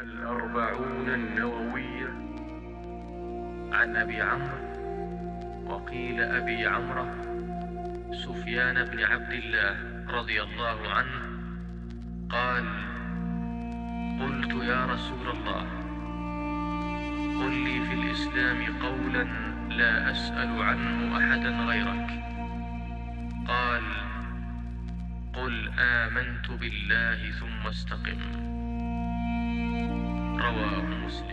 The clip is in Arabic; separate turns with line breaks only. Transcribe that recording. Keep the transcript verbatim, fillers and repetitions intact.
الأربعون النووية عن أبي عمرو، وقيل أبي عمرو، سفيان بن عبد الله رضي الله عنه قال: قلت يا رسول الله، قل لي في الإسلام قولا لا أسأل عنه أحدا غيرك. قال: قل آمنت بالله ثم استقم. رواه مسلم.